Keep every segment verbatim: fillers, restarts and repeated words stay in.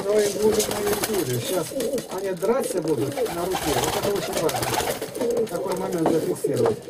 Ой, гули мои гули. Сейчас они драться будут на руке. Вот это очень важно. Такой момент зафиксировать.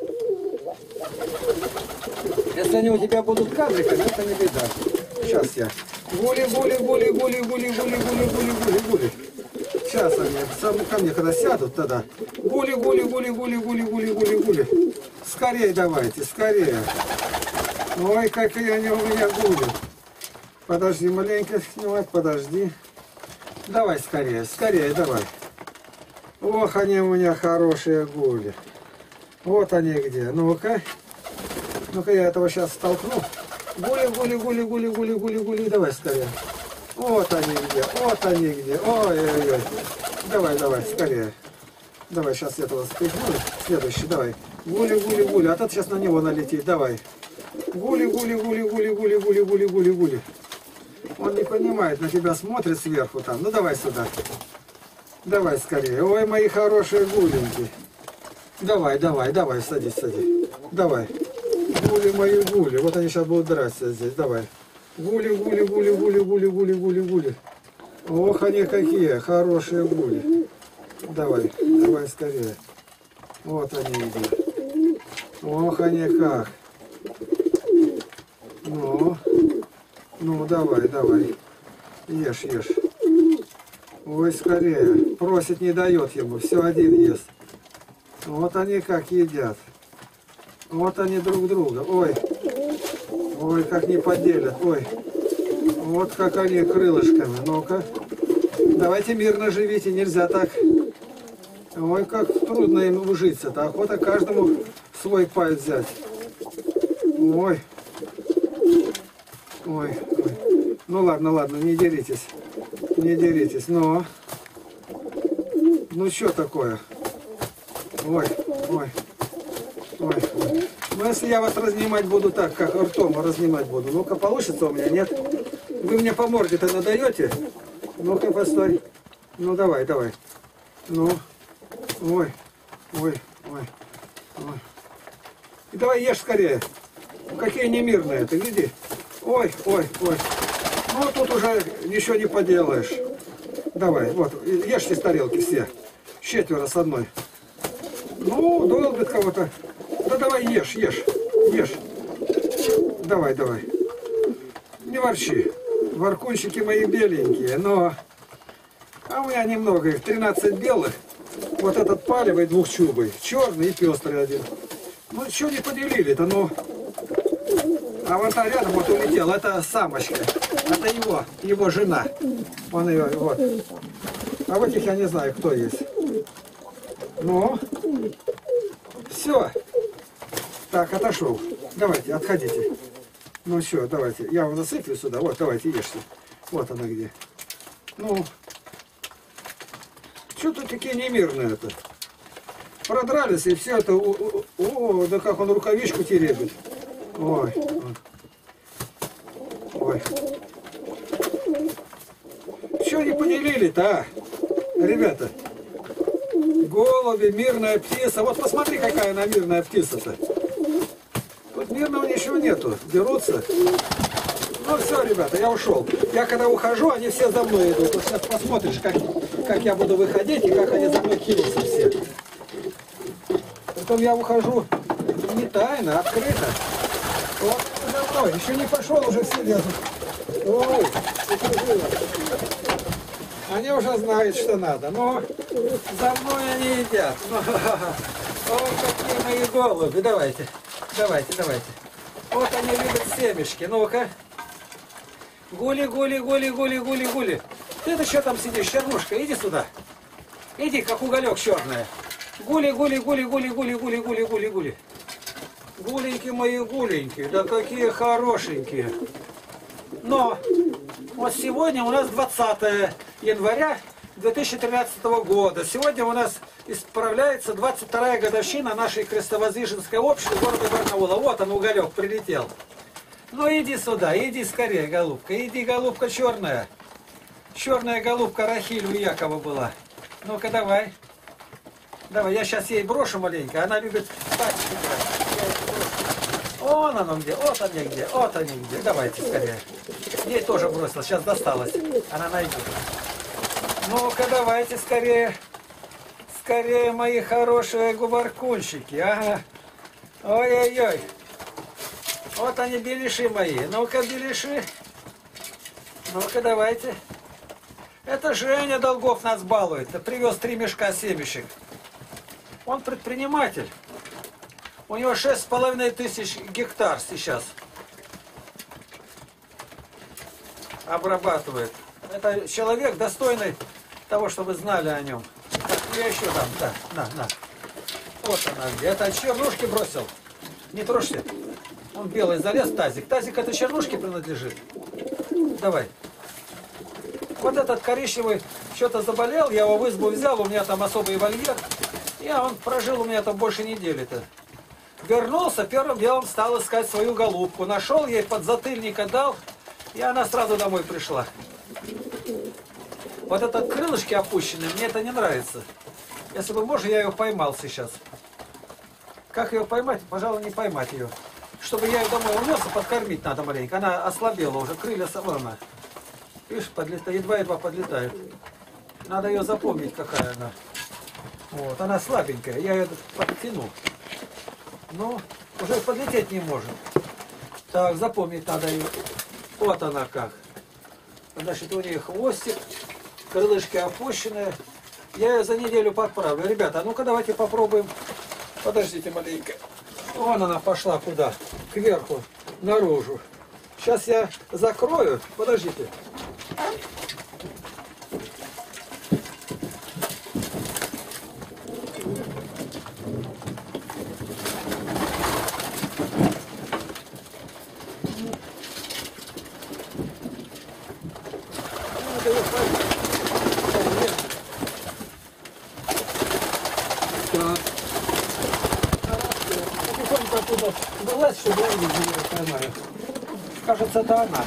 Если они у тебя будут кадриками, это не беда. Сейчас я. Гули, гули, гули, гули, гули, гули, гули, гули, гули, гули. Сейчас они сам ко мне когда сядут, тогда. Гули, гули, гули, гули, гули, гули, гули, гули. Скорее давайте, скорее. Ой, какие они у меня гули. Подожди, маленько снимать, подожди. Давай скорее, скорее, давай. Ох, они у меня хорошие гули. Вот они где. Ну-ка. Ну-ка, я этого сейчас столкну. Гули, гули, гули, гули, гули, гули, гули. Давай скорее. Вот они где, вот они где. Ой-ой-ой. Давай, давай, скорее. Давай, сейчас этого спихну. Следующий, давай. Гули, гули, гули. А тот сейчас на него налетит. Давай. Гули, гули, гули, гули, гули, гули, гули, гули, гули. Он не понимает, на тебя смотрит сверху там. Ну давай сюда. Давай скорее. Ой, мои хорошие гуленьки. Давай, давай, давай, садись, садись. Давай. Гули, мои гули. Вот они сейчас будут драться здесь. Давай. Гули, гули, гули, гули, гули, гули, гули, гули. Ох, они какие хорошие гули. Давай, давай скорее. Вот они идут. Ох, они как. Ну, ну, давай, давай. Ешь, ешь. Ой, скорее. Просит, не дает ему. Все один ест. Вот они как едят. Вот они друг друга. Ой. Ой, как не поделят. Ой. Вот как они крылышками. Ну-ка. Давайте мирно живите. Нельзя так. Ой, как трудно им ужиться-то. Охота каждому свой пай взять. Ой. Ой, ой. Ну ладно, ладно, не деритесь. Не деритесь. Но. Ну что такое? Ой, ой. Ой, ой. Ну если я вас разнимать буду так, как ртом разнимать буду. Ну-ка, получится у меня, нет? Вы мне по морде-то надаете? Ну-ка, постой. Ну давай, давай. Ну. Ой, ой, ой, ой. И давай ешь скорее. Какие немирные, ты гляди. Ой, ой, ой. Ну тут уже ничего не поделаешь. Давай, вот, ешьте с тарелки все. Четверо с одной. Ну, долбит кого-то. Да давай ешь, ешь, ешь. Давай, давай. Не ворчи. Воркунчики мои беленькие, но... А у меня немного их, тринадцать белых. Вот этот палевый двухчубый, черный и пестрый один. Ну, что не поделили-то, ну... А вот та рядом вот улетел, это самочка. Это его, его жена. Он ее, вот. А вот их я не знаю, кто есть. Ну, все. Так, отошел. Давайте, отходите. Ну все, давайте. Я вам насыплю сюда. Вот, давайте, ешьте. Вот она где. Ну, что тут такие немирные-то? Продрались, и все это... О, о, да как он рукавичку теребит. Ой, ой. Что не поделили-то, а? Ребята, голуби, мирная птица. Вот посмотри, какая она мирная птица-то. Тут мирного ничего нету. Дерутся. Ну все, ребята, я ушел. Я когда ухожу, они все за мной идут. Вот сейчас посмотришь, как, как я буду выходить и как они за мной кинутся все. Потом я ухожу не тайно, а открыто. Вот за мной. Еще не пошел, уже все лезут. Ой, они уже знают, что надо. Но за мной они едят. Ой, какие мои голуби. Давайте, давайте, давайте. Вот они любят семечки. Ну-ка. Гули, гули, гули, гули, гули, гули. Ты-то что там сидишь, чернушка? Иди сюда. Иди, как уголек черная. Гули, гули, гули, гули, гули, гули, гули, гули, гули. Гуленьки мои гуленьки, да какие хорошенькие. Но вот сегодня у нас двадцатое января две тысячи тринадцатого года. Сегодня у нас исправляется двадцать вторая годовщина нашей крестовоздвиженской общины города Барнаула. Вот он, уголек, прилетел. Ну иди сюда, иди скорее, голубка. Иди, голубка черная. Черная голубка Рахиль у Якова была. Ну-ка давай. Давай, я сейчас ей брошу маленько. Она любит спать. Вон оно где, вот они где, вот они где. Давайте скорее. Ей тоже бросил, сейчас досталось. Она найдет. Ну-ка, давайте скорее. Скорее, мои хорошие губаркунщики. Ага. Ой-ой-ой. Вот они, беляши мои. Ну-ка, беляши. Ну-ка, давайте. Это Женя Долгов нас балует. Привез три мешка семечек. Он предприниматель. У него шесть с половиной тысяч гектар сейчас. Обрабатывает. Это человек достойный того, чтобы знали о нем. Так, я еще дам. Да, на, на. Вот она где. Это чернушки бросил. Не трожьте. Он белый залез в тазик. Тазик это чернушке принадлежит. Давай. Вот этот коричневый что-то заболел, я его в избу взял, у меня там особый вольер. И он прожил у меня там больше недели-то. Вернулся, первым делом стал искать свою голубку. Нашел ей подзатыльника, дал, и она сразу домой пришла. Вот это крылышки опущенные, мне это не нравится. Если бы можно, я ее поймал сейчас. Как ее поймать? Пожалуй, не поймать ее. Чтобы я ее домой унес, и подкормить надо маленько. Она ослабела уже, крылья собраны. Видишь, подлетает, едва-едва подлетает. Надо ее запомнить, какая она. Вот, она слабенькая, я ее подтяну. Ну, уже подлететь не может. Так, запомнить надо ее. Вот она как. Значит, у нее хвостик, крылышки опущенные. Я ее за неделю подправлю. Ребята, а ну-ка давайте попробуем. Подождите маленько. Вон она пошла куда? Кверху, наружу. Сейчас я закрою. Подождите. Чтобы я не поймаю. Кажется, это она.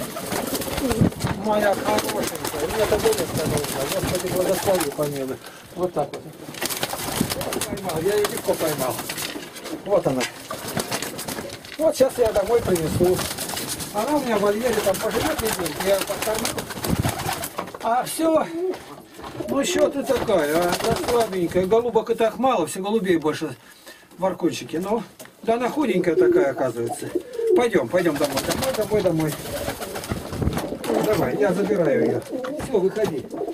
Моя хорошенькая. Мне это вылезка нужна. Господи, благослови, помилуй. Вот так вот. Поймал. Я ее легко поймал. Вот она. Вот сейчас я домой принесу. Она у меня в вольере там поживет недельку. Я ее подкормлю. А все. Ну что ты такая, а? Да слабенькая. Голубок и так мало. Все голубей больше в аркончике. Ну. Да она худенькая такая, оказывается. Пойдем, пойдем домой. Домой, домой, домой. Давай, я забираю ее. Все, выходи.